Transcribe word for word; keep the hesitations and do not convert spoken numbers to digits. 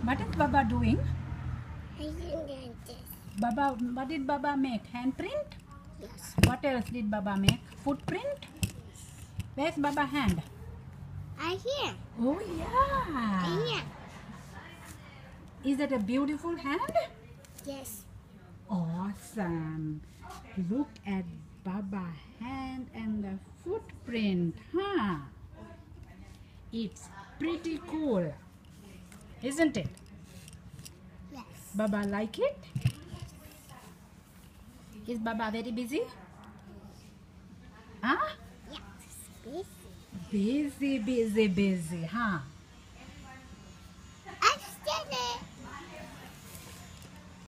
What is Baba doing? I didn't this. Baba, what did Baba make? Handprint? Yes. What else did Baba make? Footprint? Where's Baba hand? I hear. Oh I yeah. hear. Is that a beautiful hand? Yes. Awesome. Look at Baba hand and the footprint, huh? It's pretty cool, isn't it? Yes. Baba like it? Is Baba very busy? Huh? Yes. Busy. Busy, busy, busy, huh? I did it.